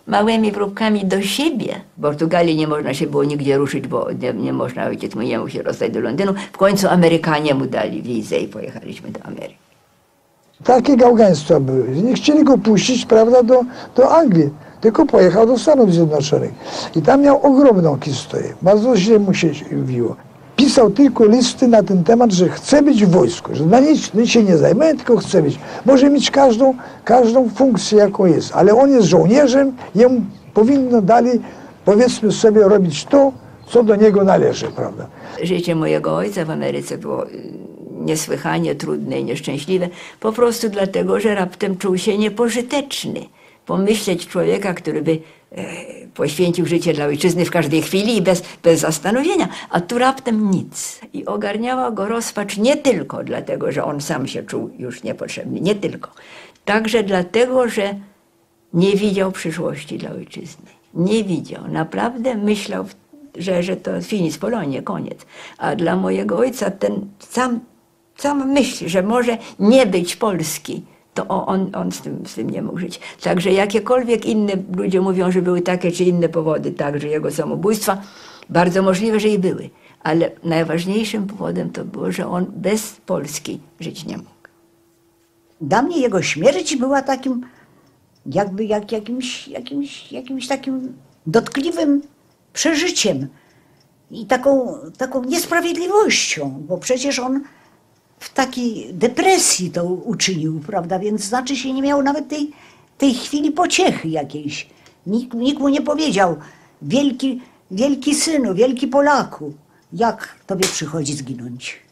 małymi próbkami do siebie. W Portugalii nie można się było nigdzie ruszyć, bo nie można, ojciec mój nie mógł się rozstać do Londynu. W końcu Amerykanie mu dali wizę i pojechaliśmy do Ameryki. Takie gałgaństwa były. Nie chcieli go puścić, prawda, do Anglii, tylko pojechał do Stanów Zjednoczonych. I tam miał ogromną historię. Bardzo źle mu się wiło. Pisał tylko listy na ten temat, że chce być w wojsku, że na nic się nie zajmuje, tylko chce być. Może mieć każdą funkcję, jaką jest, ale on jest żołnierzem, jemu powinno dali, powiedzmy sobie, robić to, co do niego należy, prawda. Życie mojego ojca w Ameryce było niesłychanie trudne i nieszczęśliwe, po prostu dlatego, że raptem czuł się niepożyteczny. Pomyśleć człowieka, który by poświęcił życie dla ojczyzny w każdej chwili i bez zastanowienia, a tu raptem nic. I ogarniała go rozpacz nie tylko dlatego, że on sam się czuł już niepotrzebny, nie tylko. Także dlatego, że nie widział przyszłości dla ojczyzny. Nie widział. Naprawdę myślał, że to finis Polonie, koniec. A dla mojego ojca ten sam myśl, że może nie być Polski, to on z tym nie mógł żyć. Także jakiekolwiek inne, ludzie mówią, że były takie czy inne powody, także jego samobójstwa, bardzo możliwe, że i były. Ale najważniejszym powodem to było, że on bez Polski żyć nie mógł. Dla mnie jego śmierć była takim, jakby jakimś takim dotkliwym przeżyciem i taką niesprawiedliwością, bo przecież on w takiej depresji to uczynił, prawda, więc znaczy się nie miał nawet tej chwili pociechy jakiejś. Nikt mu nie powiedział, wielki synu, wielki Polaku, jak tobie przychodzi zginąć.